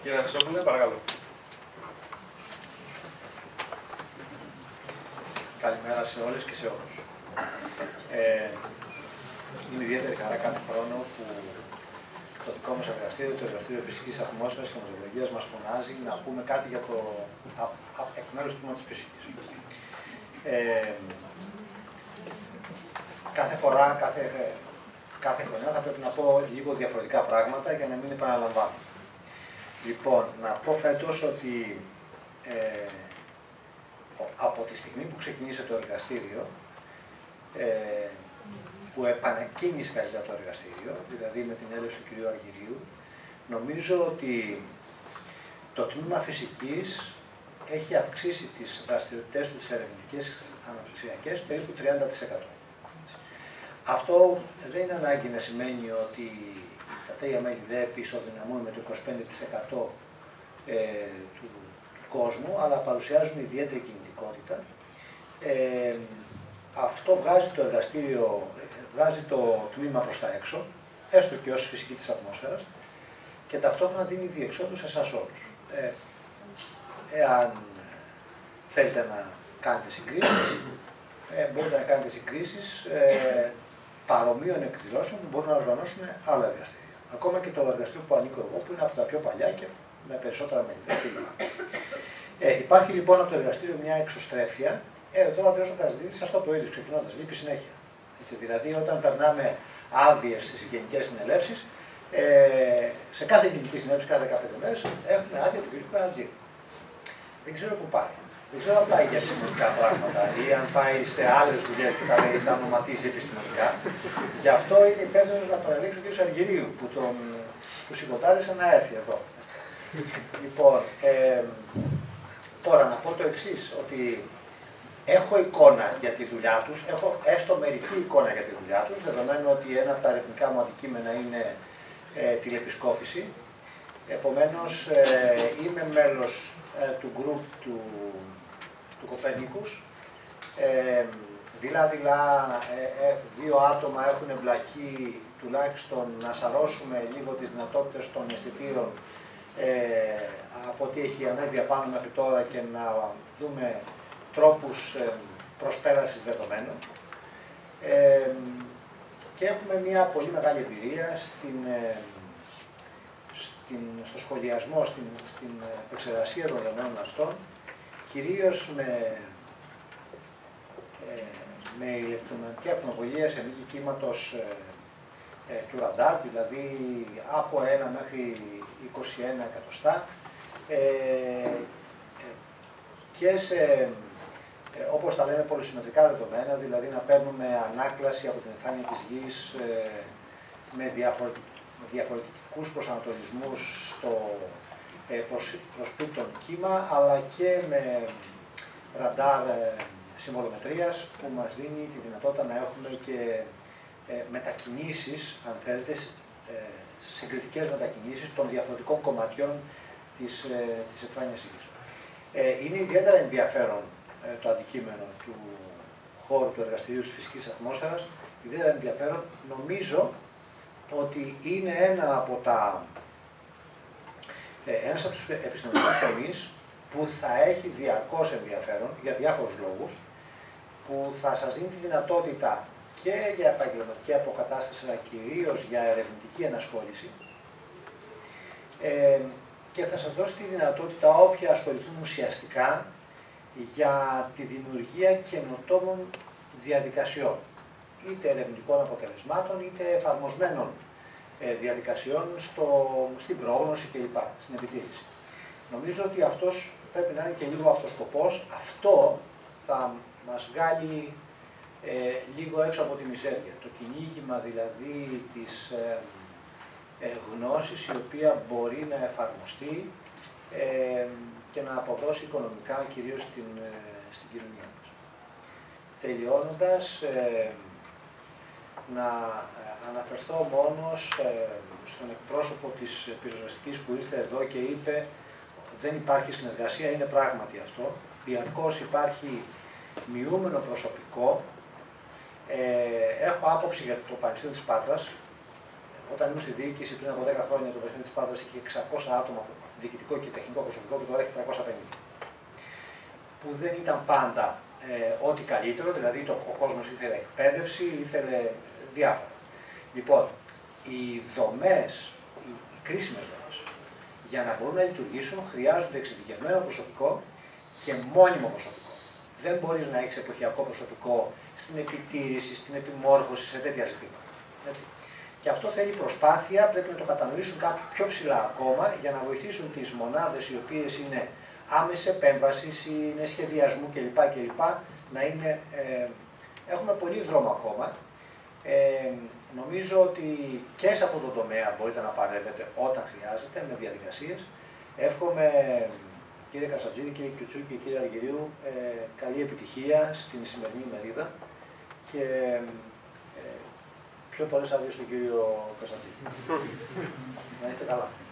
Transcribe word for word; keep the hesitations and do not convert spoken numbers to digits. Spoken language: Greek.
Κύριε Anastassopoulos, παρακαλώ. Καλημέρα σε όλες και σε όλους. Ε, είναι ιδιαίτερη χαρά κάθε χρόνο που το δικό μας εργαστήριο, το Εργαστήριο Φυσικής Ατμόσφαιρας και Μετεωρολογίας μας φωνάζει να πούμε κάτι για το α, α, εκ μέρους του τμήματος της φυσικής. Ε, κάθε φορά, κάθε, κάθε χρονιά θα πρέπει να πω λίγο διαφορετικά πράγματα για να μην επαναλαμβάνω. Λοιπόν, να πω φέτος ότι ε, από τη στιγμή που ξεκίνησε το εργαστήριο, ε, που επανεκκίνησε καλύτερα το εργαστήριο, δηλαδή με την έλευση του κυρίου Αργυρίου, νομίζω ότι το τμήμα φυσικής έχει αυξήσει τις δραστηριότητες του, τις ερευνητικές αναπτυξιακές, περίπου τριάντα τοις εκατό. Αυτό δεν είναι ανάγκη να σημαίνει ότι τα τρία μέγη ΔΕΠ ισοδυναμούν με το είκοσι πέντε τοις εκατό ε, του, του κόσμου, αλλά παρουσιάζουν ιδιαίτερη κινητικότητα. Ε, αυτό βγάζει το εργαστήριο, βγάζει το τμήμα προς τα έξω, έστω και ως φυσική της ατμόσφαιρας, και ταυτόχρονα δίνει διεξόδου σε εσάς όλους. Ε, εάν θέλετε να κάνετε συγκρίσεις, ε, μπορείτε να κάνετε συγκρίσεις ε, παρομοίων εκδηλώσεων που μπορούν να οργανώσουν άλλα εργαστήρια. Ακόμα και το εργαστήριο που ανήκω εγώ, που είναι από τα πιο παλιά και με περισσότερα μέλη. Ε, υπάρχει λοιπόν από το εργαστήριο μια εξωστρέφεια. Ε, εδώ αντρέζω τα συζήτηση, αυτό το ίδιο ξεκινώντας, λείπει συνέχεια. Έτσι, δηλαδή, όταν περνάμε άδειες στις γενικές συνελεύσεις, ε, σε κάθε γενική συνέλευση, κάθε δεκαπέντε μέρες, έχουμε άδεια του κ. Πανατζή. Δεν ξέρω πού πάει. Δεν ξέρω αν πάει για επιστημονικά πράγματα ή αν πάει σε άλλες δουλειές που τα, λέει, τα ονοματίζει επιστημονικά. Γι' αυτό είναι υπεύθυνος να τον ελέγξει ο κ. Αργυρίου, που τον που συμποτάρισε να έρθει εδώ. Λοιπόν, ε, τώρα να πω το εξής, ότι έχω εικόνα για τη δουλειά τους, έχω έστω μερική εικόνα για τη δουλειά τους, δεδομένου ότι ένα από τα ερευνητικά μου αντικείμενα είναι ε, τηλεπισκόπηση. Επομένως, ε, είμαι μέλος ε, του γκρουπ του, του Κοπέρνικους. Ε, δειλά-δειλά, ε, ε, δύο άτομα έχουν εμπλακεί τουλάχιστον να σαρώσουμε λίγο τις δυνατότητες των αισθητήρων ε, από ό,τι έχει ανέβει απάνω μέχρι τώρα και να δούμε τρόπους ε, προσπέρασης δεδομένων. Ε, και έχουμε μια πολύ μεγάλη εμπειρία στην, ε, στην, στο σχολιασμό, στην, στην επεξεργασία των δεδομένων αυτών, κυρίως με, ε, με ηλεκτρομαγνητική ακτινοβολία σε μήκη κύματος ε, ε, του ραντάρ, δηλαδή από ένα μέχρι είκοσι ένα εκατοστά, ε, ε, και σε Ε, όπως τα λένε πολυσυμμετρικά δεδομένα, δηλαδή να παίρνουμε ανάκλαση από την επιφάνεια της Γης ε, με διαφορετικούς προσανατολισμούς στο ε, προσπίπτον κύμα, αλλά και με ραντάρ ε, συμβολομετρίας που μας δίνει τη δυνατότητα να έχουμε και ε, μετακινήσεις, αν θέλετε, ε, συγκριτικές μετακινήσεις των διαφορετικών κομματιών της, ε, της επιφάνειας Γης. Ε, είναι ιδιαίτερα ενδιαφέρον το αντικείμενο του χώρου του εργαστηρίου της φυσικής ατμόσφαιρας, ιδιαίτερα ενδιαφέρον. Νομίζω ότι είναι ένα από τα, ε, ένας από τους επιστημονικούς τομείς που θα έχει διαρκώς ενδιαφέρον για διάφορους λόγους, που θα σας δίνει τη δυνατότητα και για επαγγελματική αποκατάσταση, αλλά κυρίως για ερευνητική ενασχόληση, ε, και θα σας δώσει τη δυνατότητα όποιοι ασχοληθούν ουσιαστικά για τη δημιουργία καινοτόμων διαδικασιών, είτε ερευνητικών αποτελεσμάτων, είτε εφαρμοσμένων ε, διαδικασιών στο, στην πρόγνωση κλπ, στην επιτήρηση. Νομίζω ότι αυτός πρέπει να είναι και λίγο αυτός σκοπός. Αυτό θα μας βγάλει ε, λίγο έξω από τη μιζέρια. Το κυνήγημα δηλαδή της ε, ε, γνώσης, η οποία μπορεί να εφαρμοστεί ε, και να αποδώσει οικονομικά κυρίως στην, στην κοινωνία μας. Τελειώνοντας, ε, να αναφερθώ μόνος ε, στον εκπρόσωπο της πυροσβεστικής που ήρθε εδώ και είπε δεν υπάρχει συνεργασία, είναι πράγματι αυτό. Διαρκώς υπάρχει μειούμενο προσωπικό. Ε, έχω άποψη για το Πανεπιστήμιο της Πάτρας, όταν ήμουν στη διοίκηση πριν από δέκα χρόνια, το παιχνίδι της Πάτρας είχε εξακόσια άτομα διοικητικό και τεχνικό προσωπικό και τώρα έχει τριακόσια πενήντα. Που δεν ήταν πάντα ε, ό,τι καλύτερο, δηλαδή το, ο κόσμος ήθελε εκπαίδευση, ήθελε διάφορα. Λοιπόν, οι δομές, οι, οι κρίσιμες δομές, για να μπορούν να λειτουργήσουν χρειάζονται εξειδικευμένο προσωπικό και μόνιμο προσωπικό. Δεν μπορείς να έχεις εποχιακό προσωπικό στην επιτήρηση, στην επιμόρφωση, σε τέτοια ζητήματα. Έτσι. Και αυτό θέλει προσπάθεια, πρέπει να το κατανοήσουν κάποιοι πιο ψηλά ακόμα, για να βοηθήσουν τις μονάδες οι οποίες είναι άμεση επέμβαση, είναι σχεδιασμού κλπ. κλπ να είναι, ε, έχουμε πολύ δρόμο ακόμα. Ε, νομίζω ότι και σε αυτό το τομέα μπορείτε να παρέμβετε όταν χρειάζεται, με διαδικασίες. Εύχομαι, κύριε Κασατζίδη, κύριε Κιουτσού και κύριε Αργυρίου, ε, καλή επιτυχία στην σημερινή ημερίδα και ε, πιο πολλές άδειες στον κύριο Κασατζίδη. Να είστε καλά.